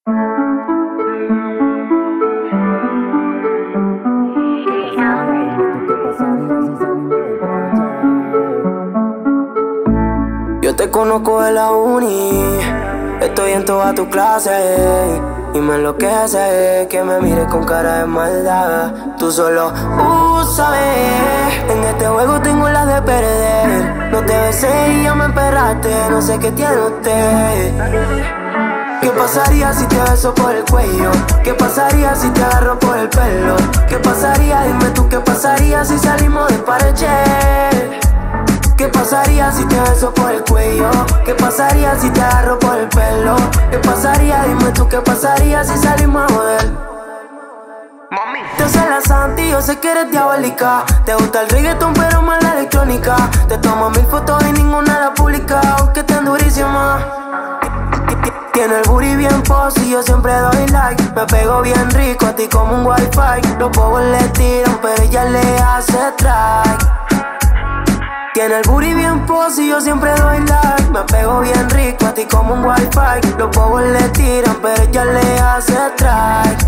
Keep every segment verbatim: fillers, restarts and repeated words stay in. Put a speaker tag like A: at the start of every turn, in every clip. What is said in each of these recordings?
A: Yo te conozco de la uni, estoy en todas tus clases y me enloquece que me mires con cara de maldad. Tú solo uh, sabes, en este juego tengo la de perder. No te besé y ya me emperraste, no sé qué tiene usted. ¿Qué pasaría si te beso por el cuello? ¿Qué pasaría si te agarro por el pelo? ¿Qué pasaría? Dime tú, ¿qué pasaría si salimos de parche? ¿Qué pasaría si te beso por el cuello? ¿Qué pasaría si te agarro por el pelo? ¿Qué pasaría? Dime tú, ¿qué pasaría si salimos a joder? Mami, te haces la santa y yo sé que eres diabólica. Te gusta el reggaetón pero más la electrónica. Te tomo mil fotos y ninguna la publica, aunque estén durísimas. Tiene el booty bien pose y yo siempre doy like. Me pego bien rico a ti como un wifi. Los bobos le tiran pero ella le hace strike. Tiene el booty bien pose y yo siempre doy like. Me pego bien rico a ti como un wifi. Los bobos le tiran pero ella le hace strike.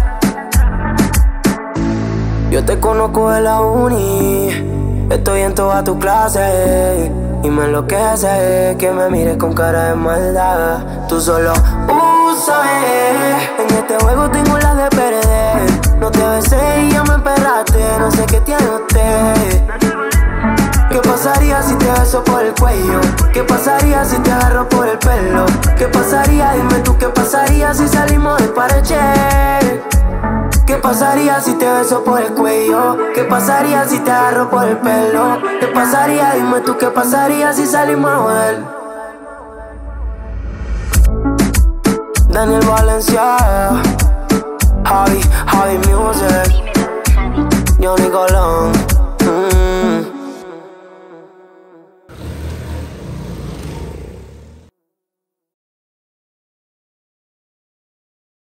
A: Yo te conozco de la uni, estoy en todas tus clases y me enloquece que me mires con cara de maldad. Tú solo uh, sabes, en este juego tengo la de perder. No te besé y ya me emperraste, no sé qué tiene usted. ¿Qué pasaría si te beso por el cuello? ¿Qué pasaría si te agarro por el pelo? ¿Qué pasaría? Dime tú, ¿qué pasaría si salimos de parche? ¿Qué pasaría si te beso por el cuello? ¿Qué pasaría si te agarro por el pelo? ¿Qué pasaría? Dime tú, ¿qué pasaría si salimos a joder? Daniel Valencia, Javi, Javi Music, Johnny Colón.